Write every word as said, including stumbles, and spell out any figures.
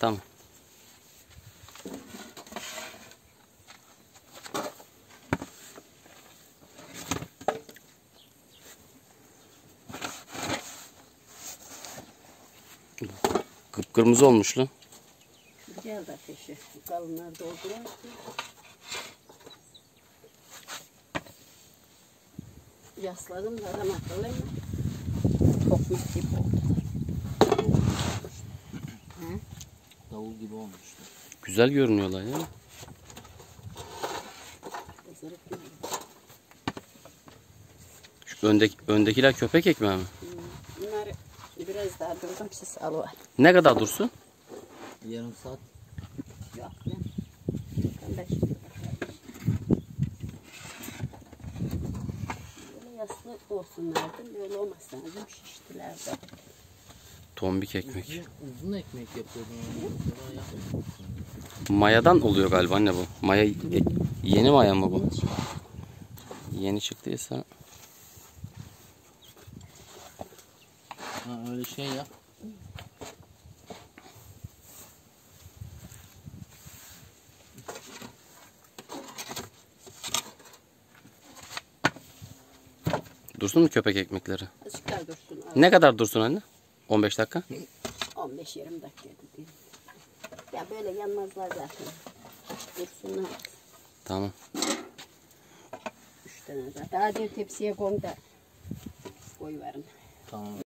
Tamam. Kıpkırmızı olmuş lan. Gel de ateşi. Kalınlar dolduruyor. Yasladım da adam akıllı mı? Çok mis gibi oldu. Davul gibi olmuştu. Güzel görünüyorlar ya. Kızarıp gidiyor. Şu öndeki, öndekiler köpek ekmeği mi? Bunları biraz daha durdum siz alıver. Ne kadar dursun? Yarım saat. Yok lan. Ben de şimdi bakarım. Böyle yaslı olsunlardı. Böyle olmasa lazım. Şiştiler de. Tombik ekmek. Uzun, uzun ekmek yapıyordum. Sonra yapmadım. Mayadan oluyor galiba anne bu. Maya yeni maya mı bu? Yeni çıktıysa. Ha, öyle şey yap. Dursun mu köpek ekmekleri? Azıcık dursun. Ne kadar dursun anne? on beş dakika. on beş yirmi dakika dedi. Ya böyle yanmazlar zaten. Dursunlar. Tamam. Üç tane zaten. Hadi tepsiye koy da koy verin. Tamam.